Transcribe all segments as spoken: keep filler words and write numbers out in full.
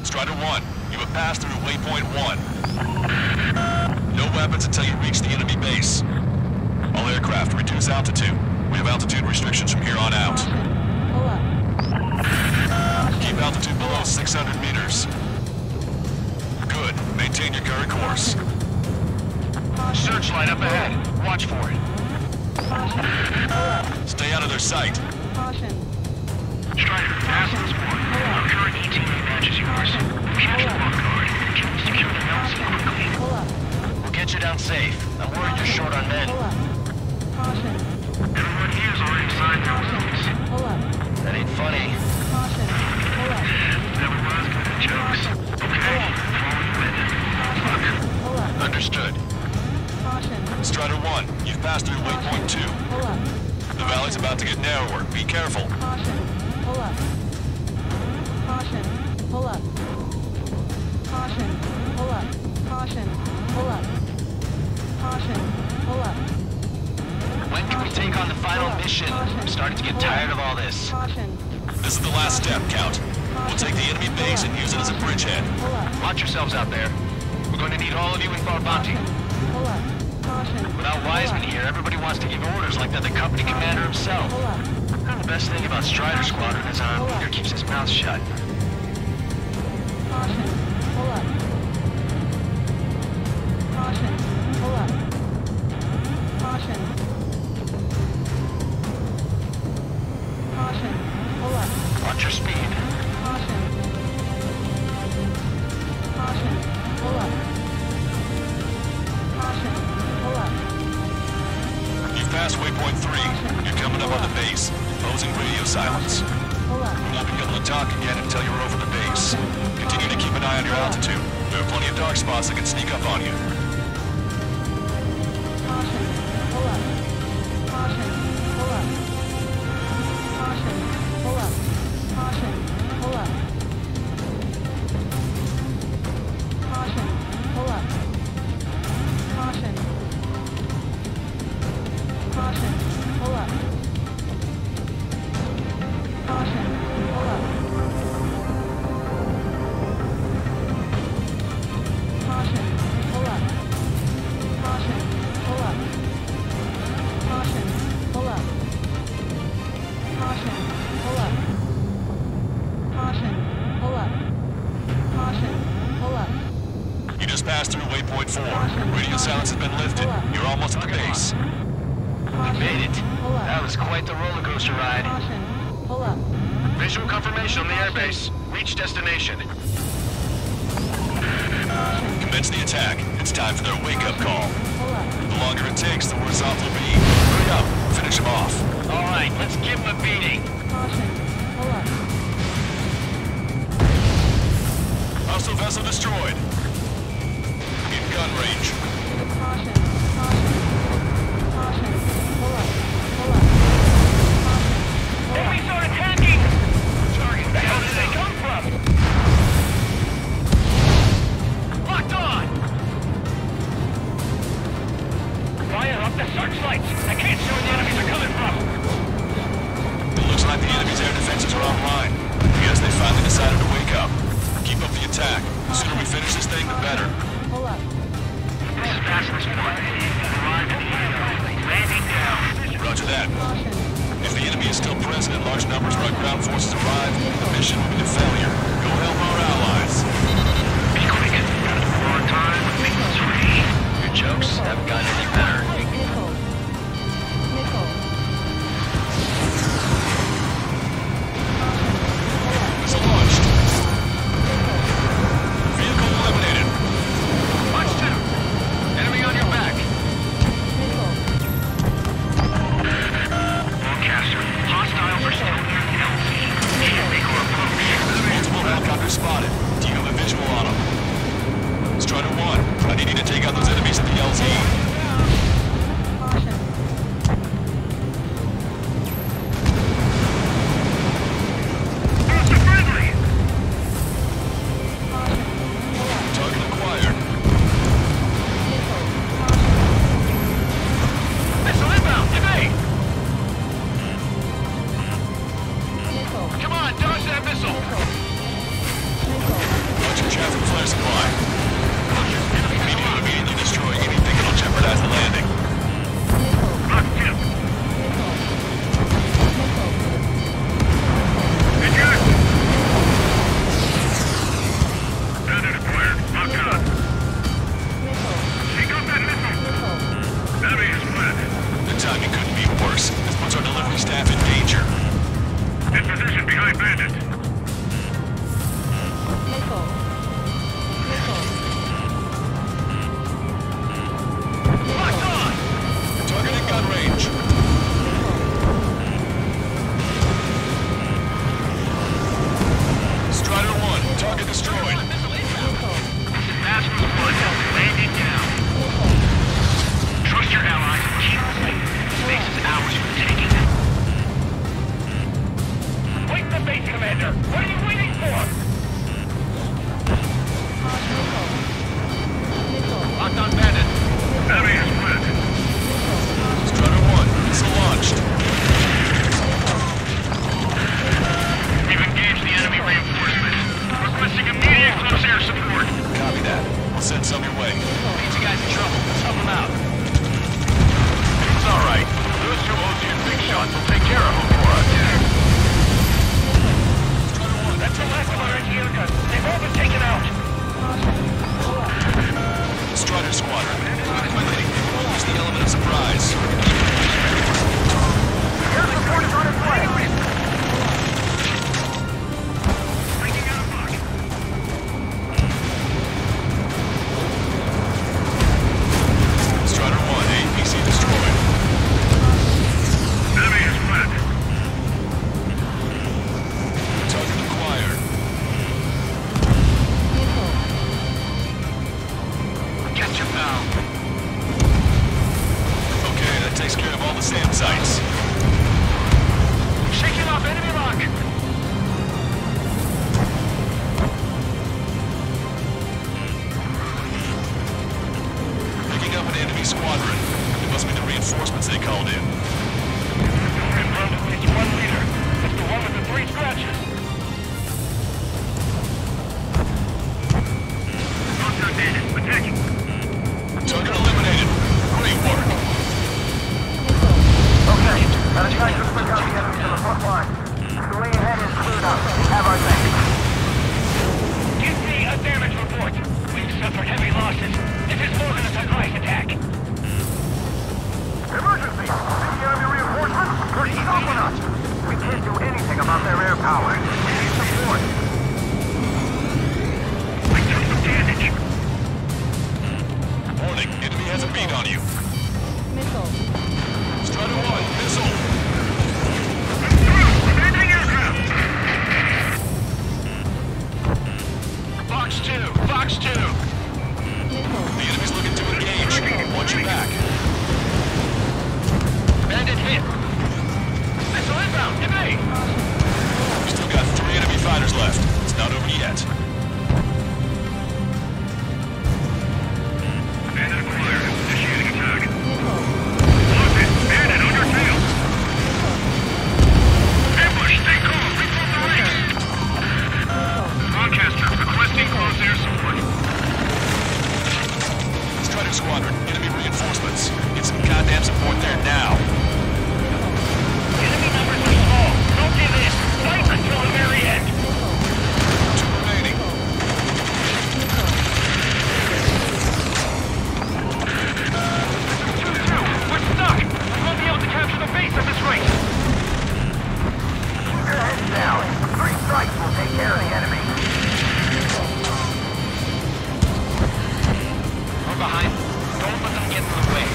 Strider one, you have passed through waypoint one. No weapons until you reach the enemy base. All aircraft, reduce altitude. We have altitude restrictions from here on out. Pull up. Keep altitude below six hundred meters. Good. Maintain your current course. Searchlight up ahead. Watch for it. Stay out of their sight. Caution. Strider, pass this one. Our current E T A matches yours. Capture the block guard. Can we secure the notes quickly? Pull up. We'll get you down safe. I'm worried you're short on men. Pull up. Caution. Everyone here's already signed their results. Pull up. That ain't funny. Caution. Pull up. Never was good at jokes. Okay, follow you in. Look. Pull up. Understood. Caution. Strider one, you've passed through waypoint two. Pull up. The valley's about to get narrower. Be careful. Caution. Pull up. Caution. Pull up. Caution. Pull up. Caution. Pull up. Caution. Pull up. When can we take on the final mission? I'm starting to get tired of all this. Caution. This is the last step, Count. We'll take the enemy base and use it as a bridgehead. Pull up. Watch yourselves out there. We're going to need all of you in Far Bounty. Pull up. Caution. Without Wiseman here, everybody wants to give orders like they're the company commander himself. Pull up. The best thing about Strider Squadron is our leader keeps his mouth shut. Caution. Pull up. Caution. Pull up. Caution. Caution. Pull up. Watch your speed. Caution. Caution. Pull up. Caution. Pull up. You've passed waypoint three. You're coming up on the base. Closing radio silence. Pull up. We'll not be able to talk again until you're over the base. Continue to keep an eye on your altitude. There are plenty of dark spots that can sneak up on you. Caution. Pull up. Caution. Pull up. Caution. Pull up. Caution. Pull up. Caution. Pull up. Caution. Caution. Pull up. Caution. Pull up. Caution. Pull up. Caution. Pull up. Caution. Pull up. Caution. Pull up. Caution. Pull up. Caution. Pull up. You just passed through waypoint four. Radio silence has been lifted. You're almost at the base. Caution. Made it. Pull up. That was quite the roller coaster ride. Caution. Pull up. Visual confirmation on the airbase. Reach destination. Commence the attack. It's time for their wake-up call. Pull up. The longer it takes, the worse off they'll be. Hurry up. Finish them off. All right, let's give them a beating. Caution. Pull up. Hostile vessel destroyed. In gun range. Caution. Caution. Caution. Pull up. Pull up. Caution. Pull up. Enemies are attacking! Target, where did they come from? Locked on! Fire up the searchlights! I can't see where the enemies are coming from! It looks like the enemy's air defenses are offline. Yes, they finally decided to wake up. Keep up the attack. The sooner we finish this thing, the better. Pull up. This is Passenger Sport. Arrived at the airport. Landing down. Roger that. Caution. If the enemy is still present in large numbers where our ground forces arrive, the mission will be a failure. Go help our allies. Be quick. Got a long time. Make this free. Your jokes haven't gotten any better. Nickel. Nickel. Missile launched. Vehicle eliminated. Watch two. Enemy on your back. Nickel. Broadcaster. Hostiles are still near the L Z. Can't make her approach. Multiple destroyed. Bastards one, landing down. Trust your allies and keep fighting. Space is ours for the taking. Wait the base, Commander! What are you waiting for? Locked on bandit. Enemy is split. Strider one, missile launched. We've engaged the enemy reinforcements. Requesting immediate close air support. Copy that. I'll send some your way. These guys in trouble. Let's help them out. It's all right. Those two O G and big shots will take care of them for us. That's the last of our anti-air guns. They've all been taken out. Strider squadron. Quickly, use the element of surprise. Air support is on its way. Breaking out of luck. Strider one, A P C destroyed. Enemy is split. Target acquired. Get you, pal. Okay, that takes care of all the SAM sites. Shaking off enemy lock. Picking up an enemy squadron. It must be the reinforcements they called in. It's one leader. It's the one with the three scratches. Contact bandit. Attacking. Target eliminated. Great work. Okay, got a chance to quick out the enemy to the front line. The way ahead is cleared up. We have our thing. Give me a damage report. We've suffered heavy losses. This is more than a surprise attack. Emergency! See the enemy reinforcements? They're stopping us! We can't do anything about their air power. We need support. I took some damage. Warning, enemy has a beat on you. Missile. Strider one, missile. Landing aircraft. Fox two, Fox two. Missile. The enemy's looking to engage. Watch your back. Bandit hit. Missile inbound. Get me. We've still got three enemy fighters left. It's not over yet. Bandit acquired. Initiating attack. Missile. Look it. Bandit on your tail. Ambush. Stay calm. Reform the ranks. Broadcaster requesting close air support. Strider squadron, enemy reinforcements. Get some goddamn support there now. Enemy numbers are small. Don't give in. Fight until the very end. Two remaining. two two. We're stuck. We won't be able to capture the base at this rate. Keep your heads down. Three strikes will take care of the enemy. We're behind. Don't let them get in the way.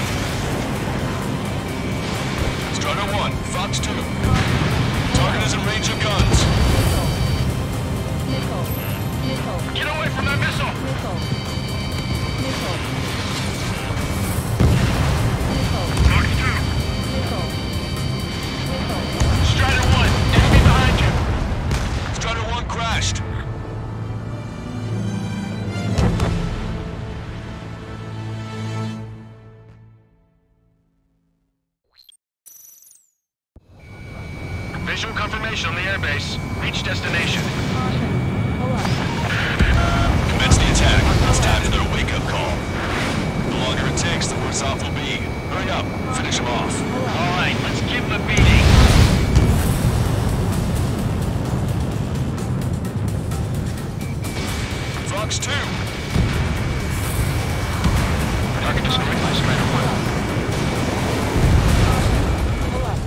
Strider one, Fox two. Target is in range of guns. Missile. Missile. Get away from that missile. Missile. Missile. Fox two. Missile. Missile. Strider one. Enemy behind you. Strider one crashed. Visual confirmation on the airbase. Reach destination. Caution. Pull up. Commence the attack. It's time for their wake-up call. The longer it takes, the worse off we'll be. Hurry up. Finish them off. All right, let's give them a beating. Fox two. Target destroyed by Strider one. Pull up.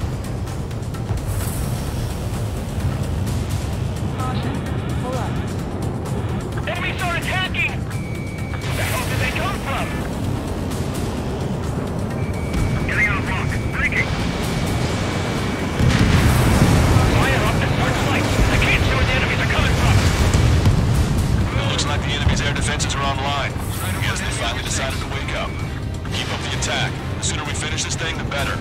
Caution. Pull up. Enemies are attacking! Where the hell did they come from? Getting out of rock. Breaking. Fire up the searchlight. I can't see where the enemies are coming from. defenses are online. I guess they finally decided to wake up. Keep up the attack. The sooner we finish this thing, the better.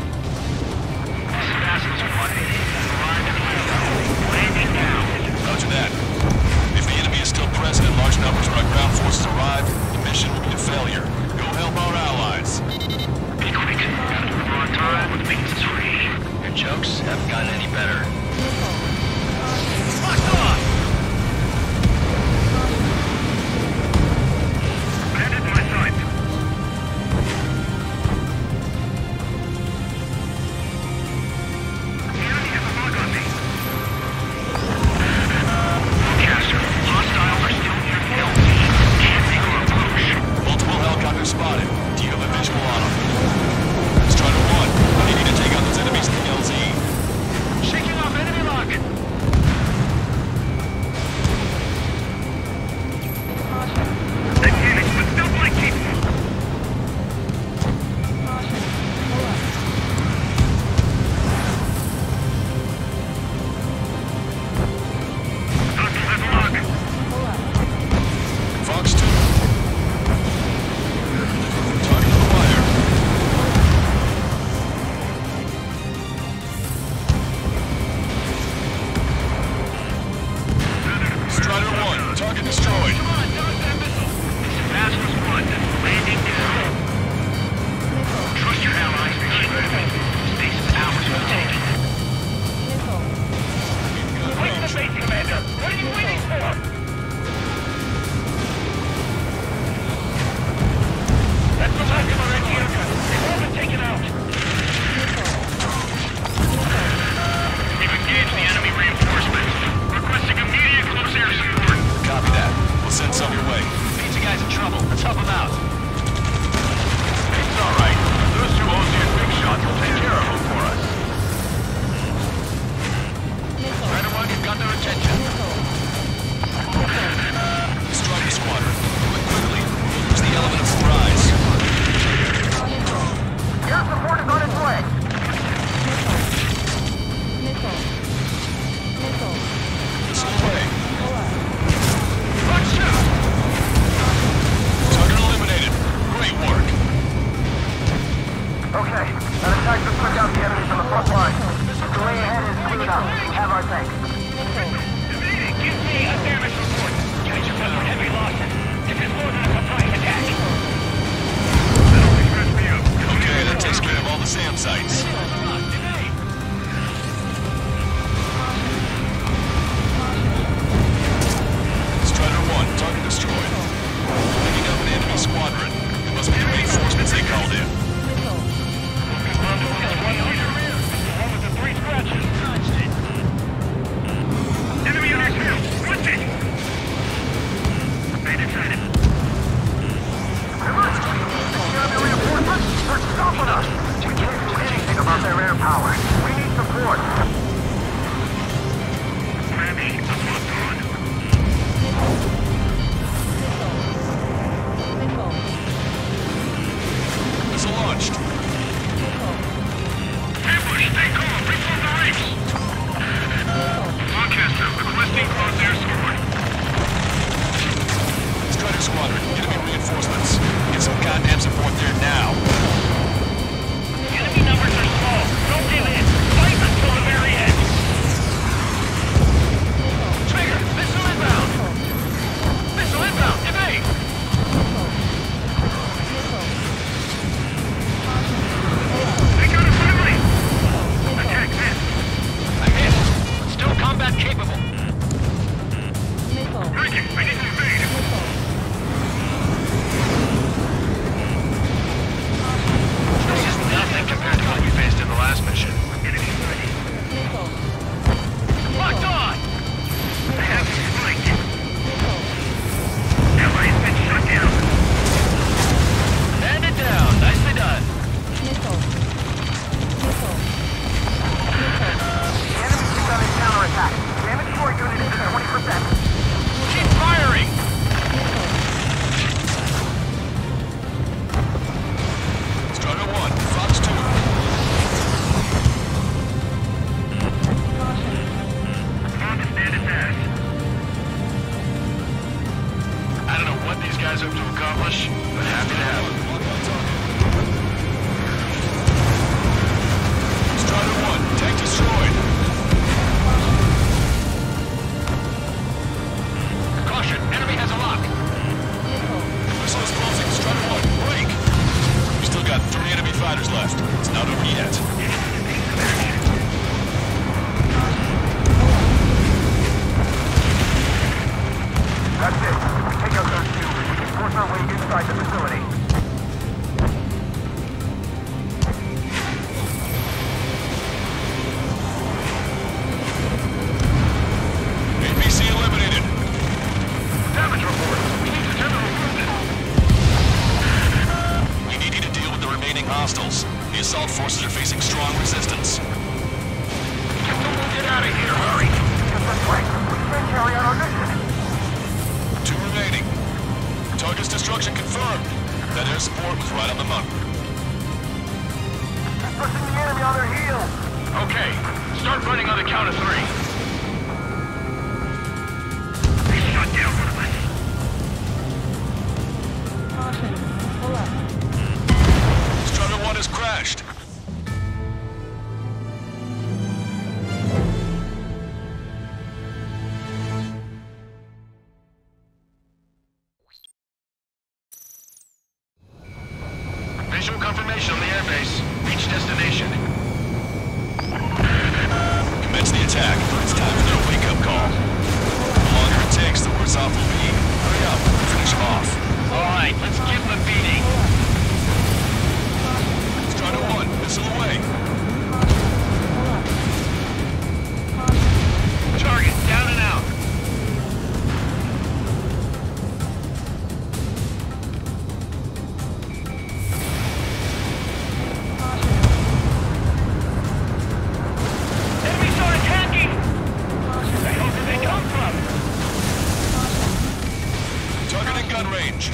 Landing now. Roger that. If the enemy is still present and large numbers of our ground forces arrive, the mission will be a failure. Go help our allies. Be quick. Gotta deliver on time when the base is free. Your jokes haven't gotten any better. Locked on! Landed in my sights. The enemy has a lock on me. Broadcaster, hostiles are still near the L Z. Can't make our approach. Multiple helicopters spotted. Do you have a visual on them? Strider one, I need you to take out those enemies in the L Z. Shaking off enemy lock. Advantage, but still blinking. Caution. Pull up. Hostile has a lock. Pull up. Fox two. Target acquired. Strider one, target destroyed. Come on, dodge that missile. Vasquez one, landing down. Trust your allies, Richard. Space is ours for the taking. Missile. Wait the base, Commander. What are you waiting for? That's the last of our anti-aircraft. They've all been taken out. We've engaged the enemy reinforcements. Requesting immediate close air support. Copy that. We'll send some your way. Pizza guy's in trouble. Let's help him out. It's all right. Those two Ozian big shots will take care of them for us. Missile. Strider one, you've got their attention. Missile. Strider squadron, do it quickly. We'll use the element of surprise. Air support is on its way. Missile. Missile. Missile away. Pull up. Let's shoot! Target eliminated. Great work. Okay, that attack just took out the enemy from the front line. The way ahead is cleared up. We have our tanks. Missile. Divinity, give me a damage report. Guys, you've got heavy losses. This is more than a surprise attack. That'll stress me up. Okay, that takes care of all the SAM sites. Strider one, target destroyed. Picking up an enemy squadron. It must be the reinforcements they called in. Missile. Enemy on our tail! What's it? Made inside it. Enemy reinforcements? They're stopping us. We can't do anything about their air power. We need support. Grammy, I'm locked on. Missile. Missile launched. Missile. Ambush, stay calm. Reform the ranks. Broadcaster, requesting close air support. Strider squadron, enemy reinforcements. Get some goddamn support there now. Enemy numbers are small. Don't give in. Fight until the very end. Trigger, guys hope to accomplish, but happy to have them. Strider one, tank destroyed. Caution, enemy has a lock. Missile is closing. Strider one, break. We still got three enemy fighters left. It's not over yet. That's it. We take out those two. We can force our way inside the facility. A P C eliminated. Damage report. We need to determine recruitment. We need you to deal with the remaining hostiles. The assault forces are facing strong resistance. Get out of here, hurry. Just this way. We can't carry out our mission. Two remaining. Target's destruction confirmed. That air support was right on the money. We're pushing the enemy on their heels. Okay, start running on the count of three. They shot down one of us. Caution, pull up. Strider one has crashed. Visual confirmation on the airbase. Reach destination. Commence the attack. It's time for their wake-up call. The longer it takes, the worse off we'll be. Hurry up. Finish them off. All right, let's give them a beating. Strider one, missile away. Pull up. Caution, Target down and out. Enemy start attacking. The hell did they come from? Target in gun range.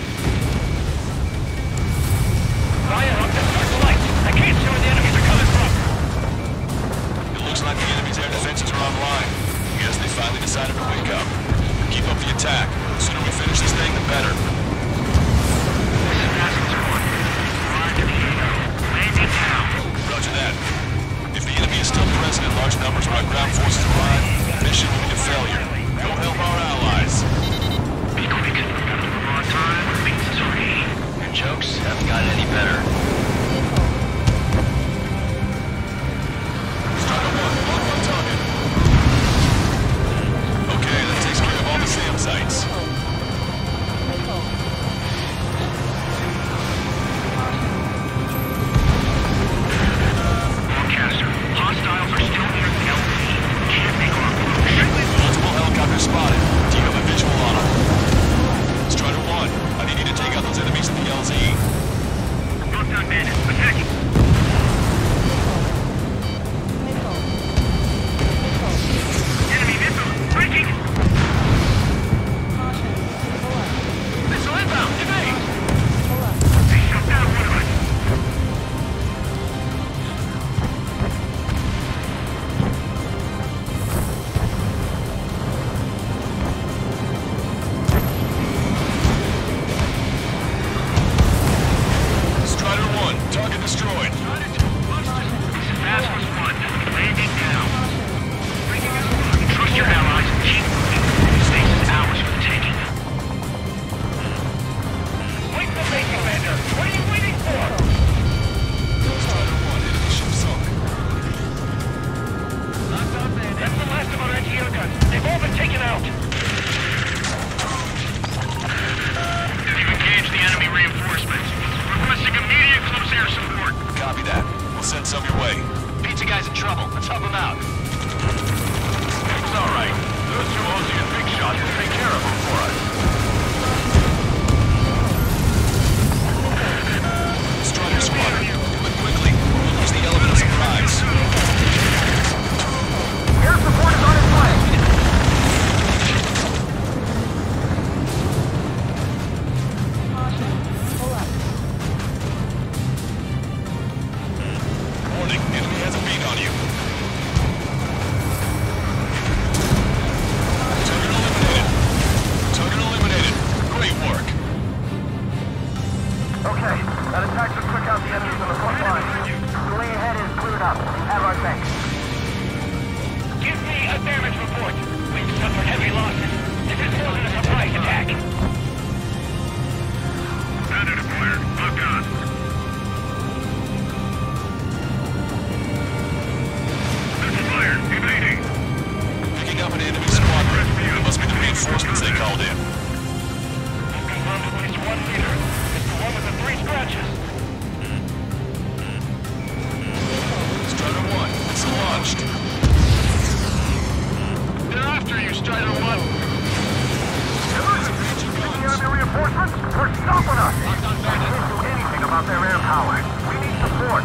Fire up and start the lights. I can't see where the enemies are coming from. It looks like the enemy's air defenses are online. Guess they finally decided to wake up. Keep up the attack. The sooner we finish this thing, the better. This is Bastards one. Run to Diego. Landing now. Roger that. If the enemy is still present in large numbers when our ground forces arrive, mission will be a failure. Go help our allies. Be quick. On time means three. Your jokes haven't gotten any better. Strider one, lock on target. Okay, that takes dialed in. We've confirmed at least one leader. It's the one with the three scratches. Strider one, it's launched. They're after you, Strider one. The enemy reinforcements? They're stopping us! We can't do anything about their air power. We need support.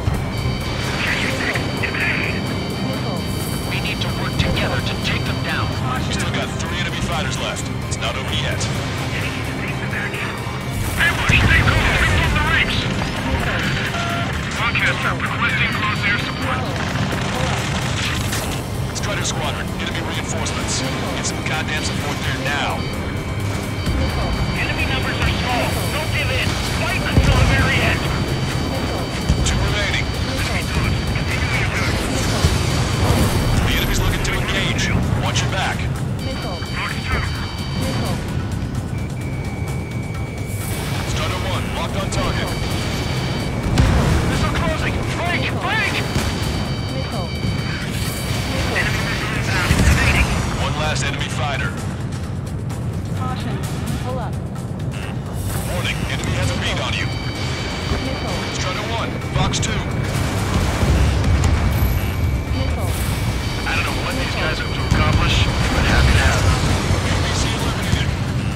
We need to work together to take them down. We still got three enemy fighters left. It's not over yet. Everybody stay cool. Lift up the ranks. Broadcaster requesting close air support. Strider Squadron, enemy reinforcements. Get some goddamn support there now. Enemy numbers are small. Don't give in. Fight until the very end. Two remaining. The enemy's looking to engage. Watch your back. Strider one, locked on target. Missile closing. Break! Break! One last enemy fighter. Caution. Pull up. Warning, enemy has a bead on you. Missile. Strider one, Fox two. Missile. I don't know what these guys hope to accomplish, but happy to have them. U B C eliminated.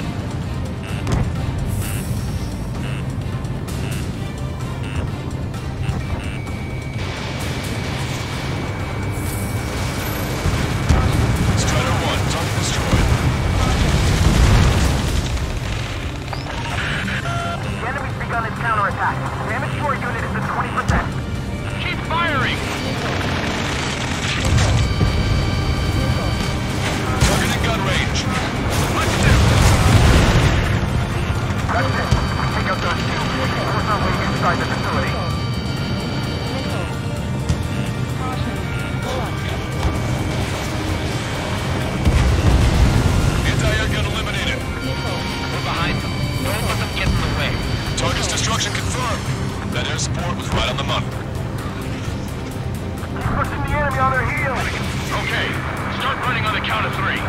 Strider one, target destroyed. The enemy's begun its counterattack. Damage to our unit is at twenty percent. Keep firing! Target in gun range. Let's do! That's it. We take out those two. Force our way inside the facility. Missile. Caution. Pull up. Anti-air gun eliminated. Missile. We're behind them. Don't let them get in the way. Target's destruction confirmed. That air support was right on the money. Pushing the enemy on their heels. Okay, start running on the count of three.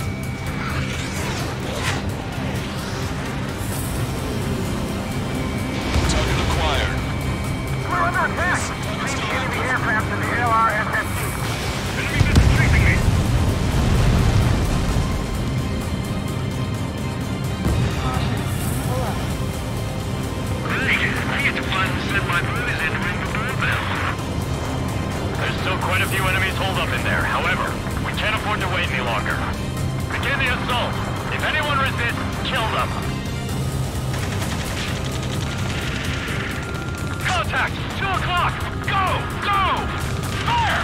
Target acquired. We're under attack. Lead the enemy aircraft to the L R S S T. Enemy isn't chasing me. Caution. Pull up. Great. I get to finally set my booties in to ring the doorbell. There's still quite a few enemies holed up in there. However, we can't afford to wait any longer. Begin the assault. If anyone resists, kill them. Contact! Two o'clock! Go! Go! Fire!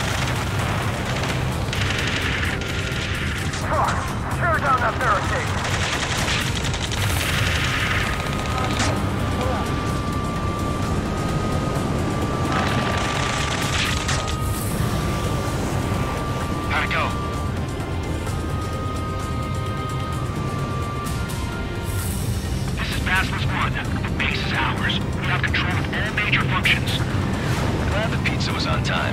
Car, tear down that barricade. Pull up. How'd it go? This is Basilisk one. The base is ours. We have control of all major functions. Glad the pizza was on time.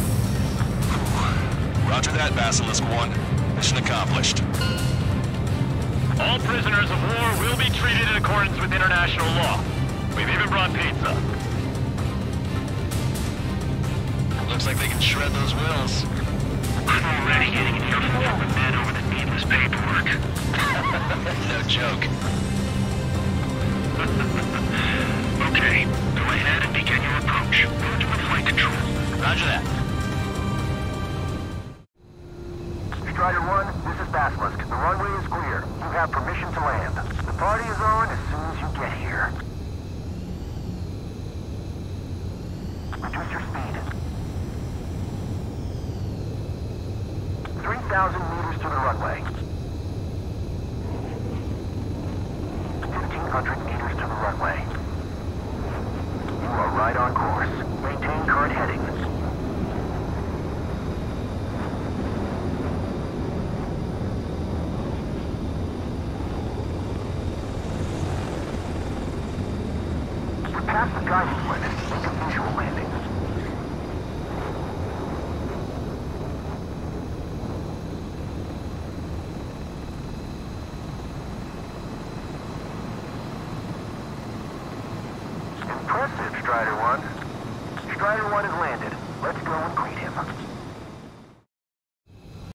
Roger that, Basilisk one. Mission accomplished. All prisoners of war will be treated in accordance with international law. We've even brought pizza. Looks like they can shred those wills. I'm already getting an earful from the men over the needless paperwork. No joke. Okay, go ahead and begin your approach. Go to the flight control. Roger that. Strider one, this is Basilisk. The runway is clear. You have permission to land. The party is on as soon as you get here. Reduce your speed. three thousand meters to the runway. fifteen hundred meters to the runway. You are right on course. Maintain current heading. We're past the guidance limit. Make a visual landing. Impressive, Strider one. Strider one has landed. Let's go and greet him.